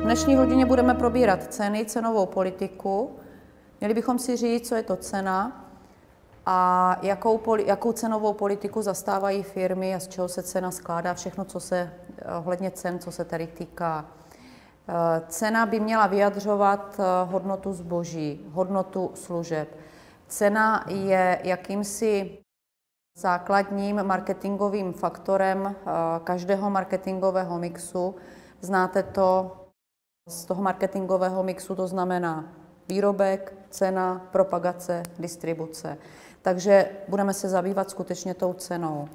dnešní hodině budeme probírat ceny, cenovou politiku. Měli bychom si říct, co je to cena a jakou cenovou politiku zastávají firmy a z čeho se cena skládá, všechno, co se ohledně cen, co se tady týká. Cena by měla vyjadřovat hodnotu zboží, hodnotu služeb. Cena je jakýmsi základním marketingovým faktorem každého marketingového mixu. Znáte to z toho marketingového mixu, to znamená výrobek, cena, propagace, distribuce. Takže budeme se zabývat skutečně tou cenou.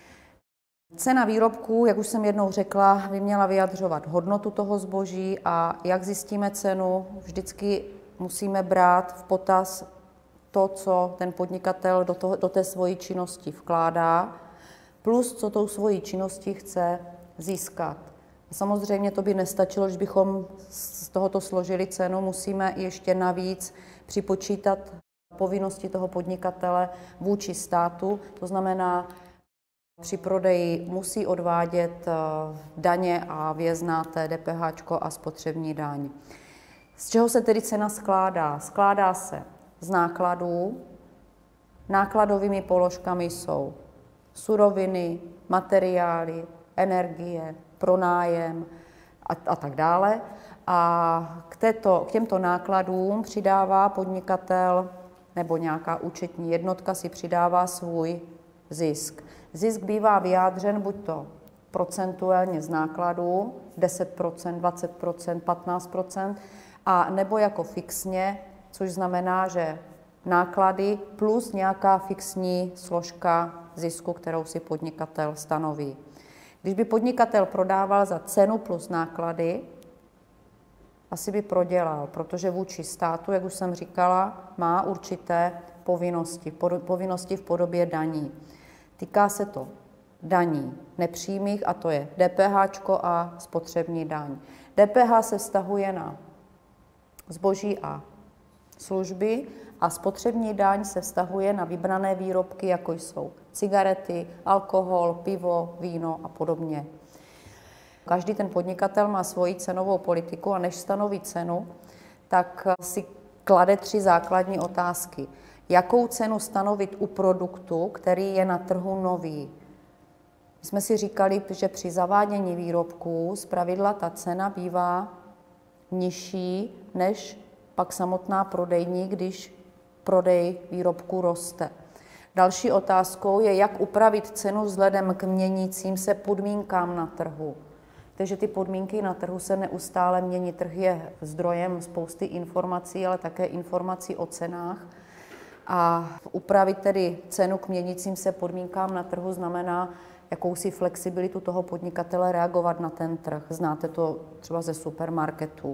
Cena výrobků, jak už jsem jednou řekla, by měla vyjadřovat hodnotu toho zboží a jak zjistíme cenu, vždycky musíme brát v potaz to, co ten podnikatel do té svojí činnosti vkládá, plus co tou svojí činností chce získat. Samozřejmě to by nestačilo, když bychom z tohoto složili cenu, musíme ještě navíc připočítat povinnosti toho podnikatele vůči státu, to znamená, při prodeji musí odvádět daně a vy je znáte, DPH a spotřební daň. Z čeho se tedy cena skládá? Skládá se z nákladů. Nákladovými položkami jsou suroviny, materiály, energie, pronájem a tak dále. A k těmto nákladům přidává podnikatel nebo nějaká účetní jednotka si přidává svůj zisk. Zisk bývá vyjádřen buď to procentuálně z nákladů, 10%, 20%, 15%, a nebo jako fixně, což znamená, že náklady plus nějaká fixní složka zisku, kterou si podnikatel stanoví. Když by podnikatel prodával za cenu plus náklady, asi by prodělal, protože vůči státu, jak už jsem říkala, má určité povinnosti v podobě daní. Týká se to daní nepřímých, a to je DPH a spotřební daň. DPH se vztahuje na zboží a služby a spotřební daň se vztahuje na vybrané výrobky, jako jsou cigarety, alkohol, pivo, víno a podobně. Každý ten podnikatel má svoji cenovou politiku a než stanoví cenu, tak si klade 3 základní otázky. Jakou cenu stanovit u produktu, který je na trhu nový? My jsme si říkali, že při zavádění výrobků zpravidla ta cena bývá nižší než pak samotná prodejní, když prodej výrobku roste. Další otázkou je, jak upravit cenu vzhledem k měnícím se podmínkám na trhu. Takže ty podmínky na trhu se neustále mění. Trh je zdrojem spousty informací, ale také informací o cenách. A upravit tedy cenu k měnícím se podmínkám na trhu znamená jakousi flexibilitu toho podnikatele reagovat na ten trh. Znáte to třeba ze supermarketů.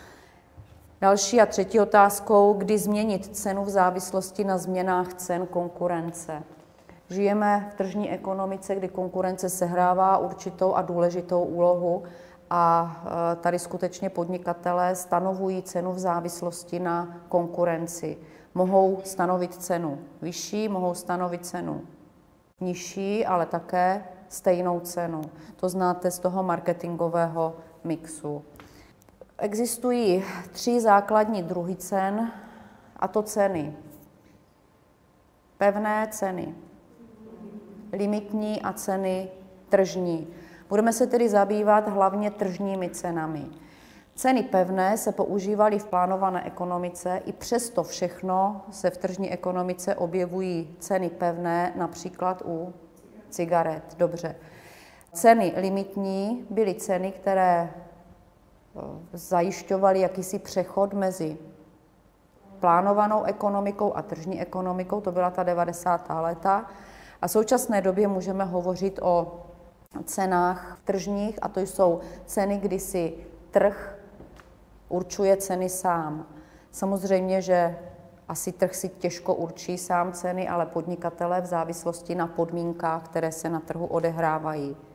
Další a třetí otázkou, kdy změnit cenu v závislosti na změnách cen konkurence. Žijeme v tržní ekonomice, kdy konkurence sehrává určitou a důležitou úlohu a tady skutečně podnikatelé stanovují cenu v závislosti na konkurenci. Mohou stanovit cenu vyšší, mohou stanovit cenu nižší, ale také stejnou cenu. To znáte z toho marketingového mixu. Existují 3 základní druhy cen, a to ceny. Pevné ceny, limitní a ceny tržní. Budeme se tedy zabývat hlavně tržními cenami. Ceny pevné se používaly v plánované ekonomice, i přesto všechno se v tržní ekonomice objevují ceny pevné, například u cigaret. Dobře. Ceny limitní byly ceny, které zajišťovaly jakýsi přechod mezi plánovanou ekonomikou a tržní ekonomikou, to byla ta 90. léta. A v současné době můžeme hovořit o cenách tržních, a to jsou ceny, kdy si trh určuje ceny sám. Samozřejmě, že asi trh si těžko určí sám ceny, ale podnikatelé v závislosti na podmínkách, které se na trhu odehrávají.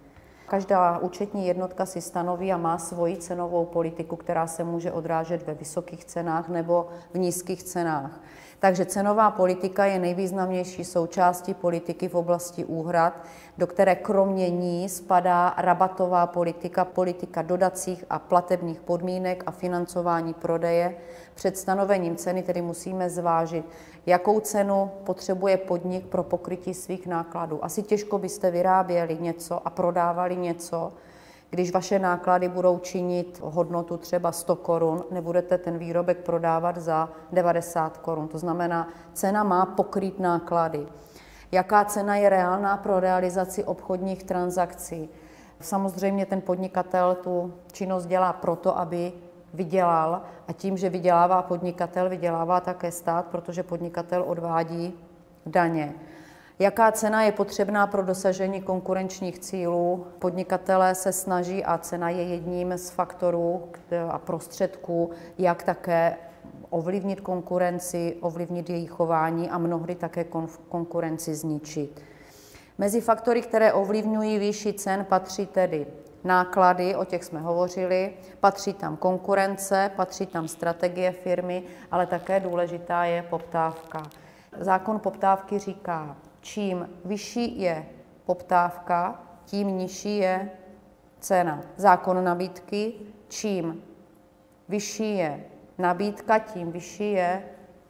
Každá účetní jednotka si stanoví a má svoji cenovou politiku, která se může odrážet ve vysokých cenách nebo v nízkých cenách. Takže cenová politika je nejvýznamnější součástí politiky v oblasti úhrad, do které kromě ní spadá rabatová politika, politika dodacích a platebních podmínek a financování prodeje. Před stanovením ceny tedy musíme zvážit, jakou cenu potřebuje podnik pro pokrytí svých nákladů. Asi těžko byste vyráběli něco a prodávali něco, když vaše náklady budou činit hodnotu třeba 100 korun, nebudete ten výrobek prodávat za 90 korun. To znamená, cena má pokrýt náklady. Jaká cena je reálná pro realizaci obchodních transakcí? Samozřejmě ten podnikatel tu činnost dělá proto, aby vydělal, a tím, že vydělává podnikatel, vydělává také stát, protože podnikatel odvádí daně. Jaká cena je potřebná pro dosažení konkurenčních cílů? Podnikatelé se snaží a cena je jedním z faktorů a prostředků, jak také ovlivnit konkurenci, ovlivnit její chování a mnohdy také konkurenci zničit. Mezi faktory, které ovlivňují výši cen, patří tedy náklady, o těch jsme hovořili, patří tam konkurence, patří tam strategie firmy, ale také důležitá je poptávka. Zákon poptávky říká, čím vyšší je poptávka, tím nižší je cena. Zákon nabídky, čím vyšší je nabídka, tím vyšší je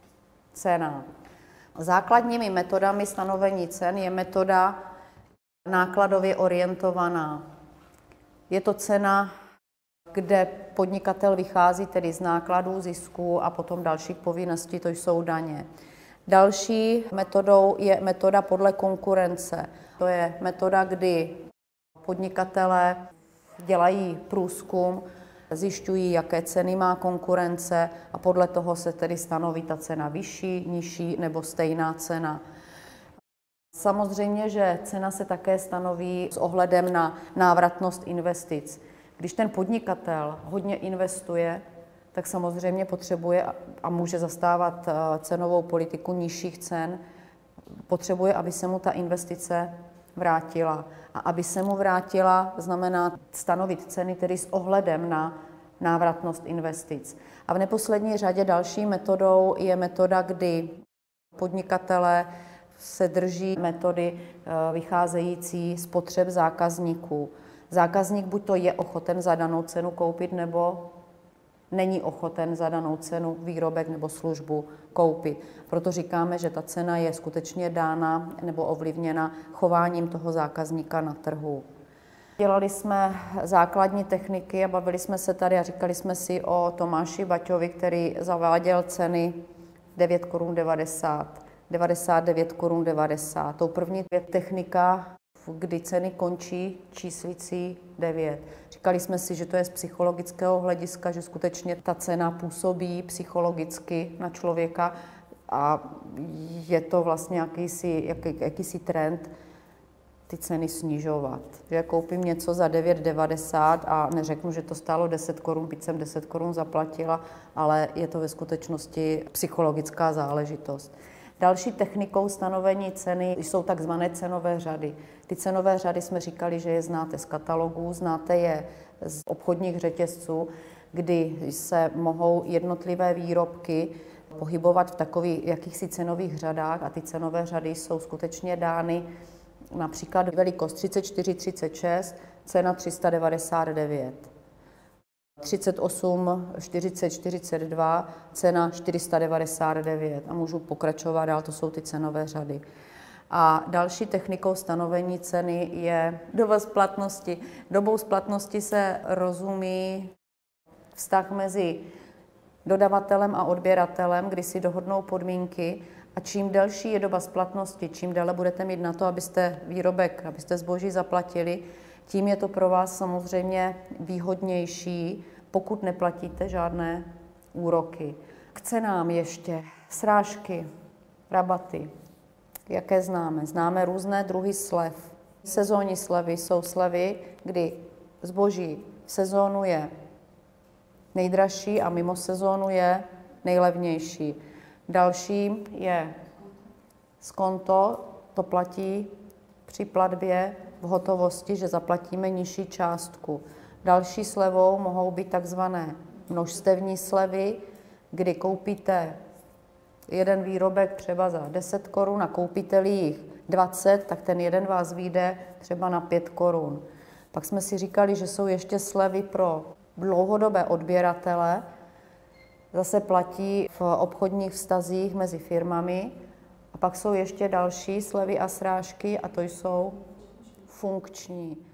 cena. Základními metodami stanovení cen je metoda nákladově orientovaná. Je to cena, kde podnikatel vychází tedy z nákladů, zisků a potom dalších povinností, to jsou daně. Další metodou je metoda podle konkurence. To je metoda, kdy podnikatelé dělají průzkum, zjišťují, jaké ceny má konkurence a podle toho se tedy stanoví ta cena vyšší, nižší nebo stejná cena. Samozřejmě, že cena se také stanoví s ohledem na návratnost investic. Když ten podnikatel hodně investuje, tak samozřejmě potřebuje a může zastávat cenovou politiku nižších cen, potřebuje, aby se mu ta investice vrátila. A aby se mu vrátila, znamená stanovit ceny tedy s ohledem na návratnost investic. A v neposlední řadě další metodou je metoda, kdy podnikatelé se drží metody vycházející z potřeb zákazníků. Zákazník buď to je ochoten za danou cenu koupit, nebo není ochoten za danou cenu výrobek nebo službu koupit. Proto říkáme, že ta cena je skutečně dána nebo ovlivněna chováním toho zákazníka na trhu. Dělali jsme základní techniky a bavili jsme se tady a říkali jsme si o Tomáši Baťovi, který zaváděl ceny 9 korun 90, 99 korun 90. Tou první technika, kdy ceny končí číslicí 9. Říkali jsme si, že to je z psychologického hlediska, že skutečně ta cena působí psychologicky na člověka a je to vlastně jakýsi trend ty ceny snižovat. Že já koupím něco za 9,90 a neřeknu, že to stálo 10 korun, byť jsem 10 korun zaplatila, ale je to ve skutečnosti psychologická záležitost. Další technikou stanovení ceny jsou takzvané cenové řady. Ty cenové řady jsme říkali, že je znáte z katalogů, znáte je z obchodních řetězců, kdy se mohou jednotlivé výrobky pohybovat v takových jakýchsi cenových řadách a ty cenové řady jsou skutečně dány například velikost 34, 36, cena 399. 38, 40, 42, cena 499 a můžu pokračovat dál, to jsou ty cenové řady. A další technikou stanovení ceny je doba splatnosti. Dobou splatnosti se rozumí vztah mezi dodavatelem a odběratelem, kdy si dohodnou podmínky a čím delší je doba splatnosti, čím déle budete mít na to, abyste zboží zaplatili, tím je to pro vás samozřejmě výhodnější, pokud neplatíte žádné úroky. K cenám ještě srážky, rabaty. Jaké známe? Známe různé druhy slev. Sezónní slevy jsou slevy, kdy zboží v sezónu je nejdražší a mimo sezónu je nejlevnější. Další je skonto, to platí při platbě v hotovosti, že zaplatíme nižší částku. Další slevou mohou být takzvané množstevní slevy, kdy koupíte jeden výrobek třeba za 10 korun a koupíte-li jich 20, tak ten jeden vás vyjde třeba na 5 korun. Pak jsme si říkali, že jsou ještě slevy pro dlouhodobé odběratele, zase platí v obchodních vztazích mezi firmami. A pak jsou ještě další slevy a srážky a to jsou funkční.